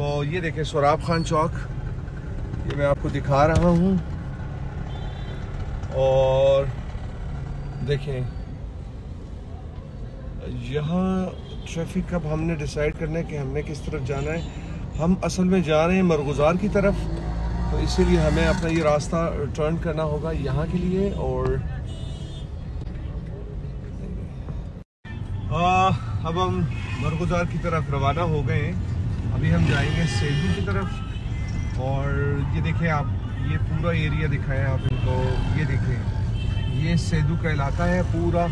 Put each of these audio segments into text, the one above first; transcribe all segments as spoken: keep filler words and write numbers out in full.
तो ये देखें सोराब खान चौक, ये मैं आपको दिखा रहा हूँ। और देखें यहाँ ट्रैफिक अब हमने डिसाइड करना है कि हमने किस तरफ जाना है। हम असल में जा रहे हैं मरगुजार की तरफ, तो इसीलिए हमें अपना ये रास्ता टर्न करना होगा यहाँ के लिए। और आ, अब हम मरगुजार की तरफ रवाना हो गए हैं। अभी हम जाएंगे सेदू की तरफ। और ये देखें आप, ये पूरा एरिया दिखाएं आप इनको। ये देखें, ये सेदू का इलाका है पूरा।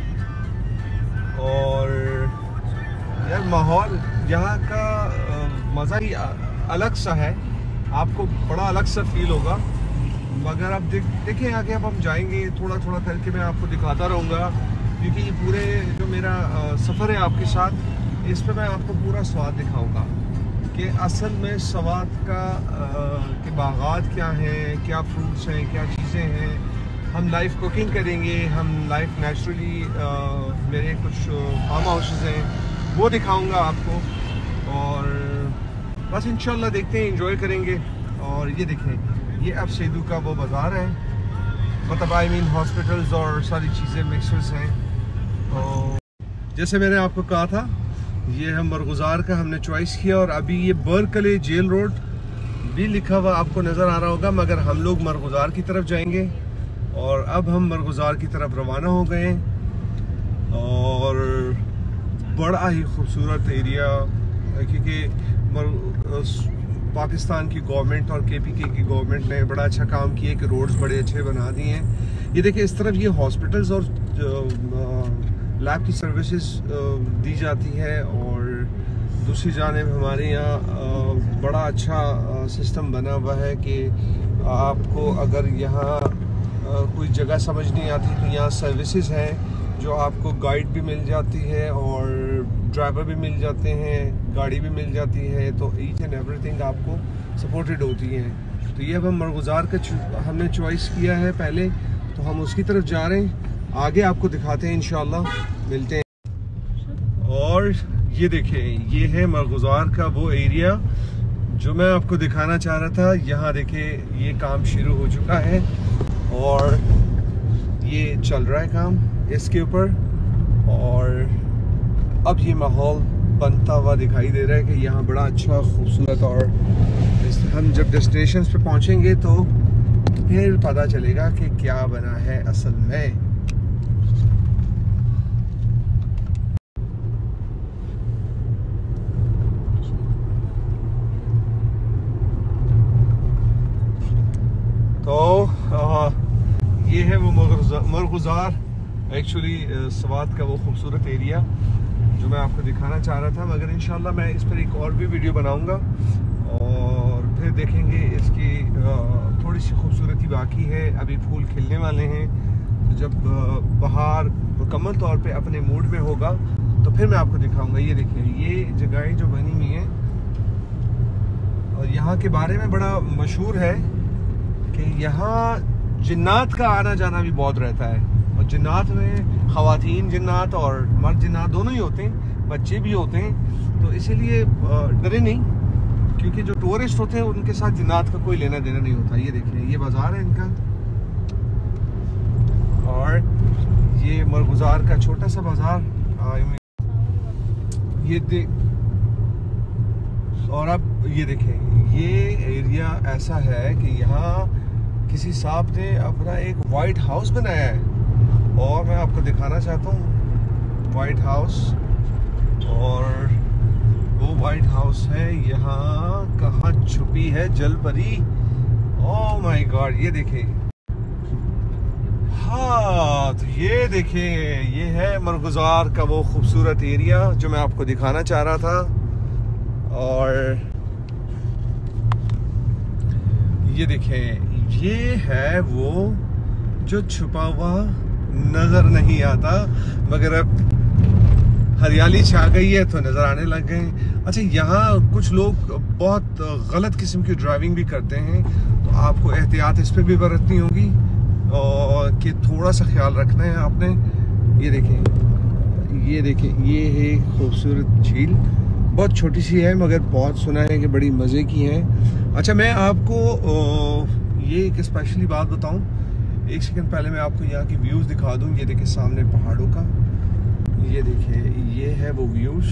और यार माहौल यहाँ का मज़ा ही अलग सा है, आपको बड़ा अलग सा फील होगा। मगर अब देख देखें आगे अब हम जाएंगे, थोड़ा थोड़ा करके मैं आपको दिखाता रहूँगा, क्योंकि ये पूरे जो मेरा सफ़र है आपके साथ, इस पे मैं आपको पूरा स्वाद दिखाऊंगा कि असल में स्वाद का के बागात क्या हैं, क्या फ्रूट्स हैं, क्या चीज़ें हैं। हम लाइव कुकिंग करेंगे, हम लाइव नेचुरली मेरे कुछ फार्म हाउसेस हैं वो दिखाऊंगा आपको। और बस इंशाल्लाह देखते हैं, एंजॉय करेंगे। और ये देखें, ये अब सेदू का वो बाज़ार है, मतलब आई मीन हॉस्पिटल्स और सारी चीज़ें मिक्सर्स हैं। तो जैसे मैंने आपको कहा था, ये हम मरगुजार का हमने चॉइस किया। और अभी ये बर्कले जेल रोड भी लिखा हुआ आपको नज़र आ रहा होगा, मगर हम लोग मरगुजार की तरफ जाएंगे। और अब हम मरगुजार की तरफ रवाना हो गए। और बड़ा ही खूबसूरत एरिया, क्योंकि पाकिस्तान की गवर्नमेंट और के पी के की गवर्नमेंट ने बड़ा अच्छा काम किया कि रोड्स बड़े अच्छे बना दिए हैं। ये देखिए इस तरफ ये हॉस्पिटल्स और लैब की सर्विसेज दी जाती है। और दूसरी जानिब हमारे यहाँ बड़ा अच्छा सिस्टम बना हुआ है कि आपको अगर यहाँ कोई जगह समझ नहीं आती तो यहाँ सर्विसेज हैं जो आपको गाइड भी मिल जाती है और ड्राइवर भी मिल जाते हैं, गाड़ी भी मिल जाती है। तो ईच एंड एवरीथिंग आपको सपोर्टेड होती है। तो ये अब हम मरगुजार का हमने चॉइस किया है पहले, तो हम उसकी तरफ जा रहे हैं। आगे आपको दिखाते हैं, इंशाल्लाह मिलते हैं। और ये देखें, ये है मरगुजार का वो एरिया जो मैं आपको दिखाना चाह रहा था। यहाँ देखें, ये काम शुरू हो चुका है और ये चल रहा है काम इसके ऊपर। और अब ये माहौल बनता हुआ दिखाई दे रहा है कि यहाँ बड़ा अच्छा खूबसूरत। और हम जब डेस्टिनेशन पे पहुँचेंगे तो फिर पता चलेगा कि क्या बना है असल में। तो आ, ये है वो मरगुजार, एक्चुअली स्वात का वो खूबसूरत एरिया जो मैं आपको दिखाना चाह रहा था। मगर इंशाल्लाह मैं इस पर एक और भी वीडियो बनाऊंगा और फिर देखेंगे। इसकी थोड़ी सी खूबसूरती बाकी है, अभी फूल खिलने वाले हैं। तो जब बहार मुकम्मल तौर पे अपने मूड में होगा तो फिर मैं आपको दिखाऊंगा। ये देखिए, ये जगहें जो बनी हुई हैं, और यहाँ के बारे में बड़ा मशहूर है कि यहाँ जिन्नात का आना जाना भी बहुत रहता है। और जिन्नात में ख़वातीन जिन्नात और मर्द जिन्नात दोनों ही होते हैं, बच्चे भी होते हैं। तो इसीलिए डरे नहीं, क्योंकि जो टूरिस्ट होते हैं उनके साथ जिन्नात का कोई लेना देना नहीं होता। ये देखिए, ये बाज़ार है इनका, और ये मरगुजार का छोटा सा बाज़ार। ये देख, और अब ये देखें, ये एरिया ऐसा है कि यहाँ किसी साहब ने अपना एक वाइट हाउस बनाया है। और मैं आपको दिखाना चाहता हूँ वाइट हाउस। और वो वाइट हाउस है यहाँ, कहाँ छुपी है जलपरी। ओह माय गॉड, ये देखें। हाँ, तो ये देखें, ये है मरगुजार का वो खूबसूरत एरिया जो मैं आपको दिखाना चाह रहा था। और ये देखें, ये है वो जो छुपा हुआ नजर नहीं आता, मगर अब हरियाली छा गई है तो नजर आने लग गए। अच्छा, यहाँ कुछ लोग बहुत गलत किस्म की ड्राइविंग भी करते हैं, तो आपको एहतियात इस पर भी बरतनी होगी और कि थोड़ा सा ख्याल रखना है आपने। ये देखें, ये देखें, ये है खूबसूरत झील बहुत छोटी सी है मगर बहुत सुना है कि बड़ी मज़े की है। अच्छा मैं आपको ये एक स्पेशली बात बताऊं, एक सेकंड पहले मैं आपको यहाँ की व्यूज़ दिखा दूं। ये देखिए सामने पहाड़ों का, ये देखिए ये है वो views.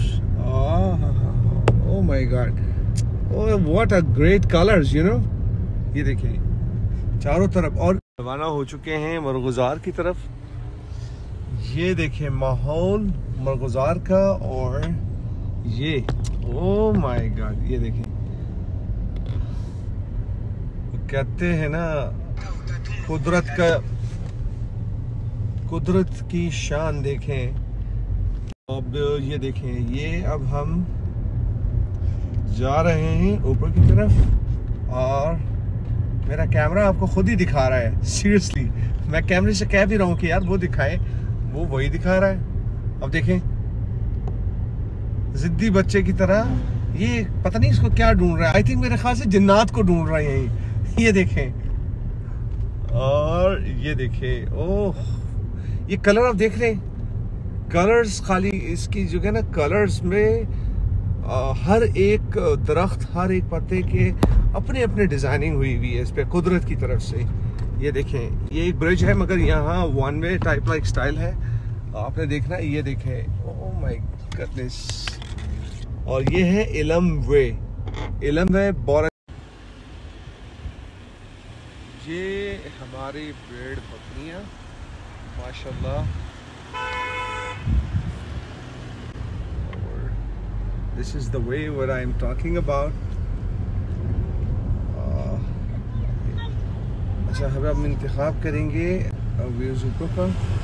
Oh my god, oh what a great colours you know. ये देखिए चारों तरफ, और रवाना हो चुके हैं मरगुजार की तरफ। ये देखिए माहौल मरगुजार का, और ये ओह माय गॉड ये देखिए, कहते हैं ना कुदरत का, कुदरत की शान देखें। अब ये देखें, ये अब हम जा रहे हैं ऊपर की तरफ और मेरा कैमरा आपको खुद ही दिखा रहा है। सीरियसली मैं कैमरे से कह भी रहा हूँ कि यार वो दिखाए, वो वही दिखा रहा है। अब देखें जिद्दी बच्चे की तरह, ये पता नहीं इसको क्या ढूंढ रहा है। आई थिंक मेरे ख्याल से जिन्नात को ढूंढ रहा है यही। ये देखें, और ये देखें, ओह ये कलर आप देख रहे हैं, कलर्स खाली इसकी जो है ना, कलर्स में आ, हर एक दरख्त, हर एक पत्ते के अपने अपने डिजाइनिंग हुई हुई है इस पे कुदरत की तरफ से। ये देखें, ये एक ब्रिज है मगर यहाँ one way type like style है, आपने देखना है। ये देखें, ओह माय गॉडनेस, और ये है इलम वे, इलम वे बोरा। ये हमारी भेड़ बकरियां माशाल्लाह, और this is the way what I am talking about. अच्छा अब हम इंतखाब करेंगे व्यूज़ का।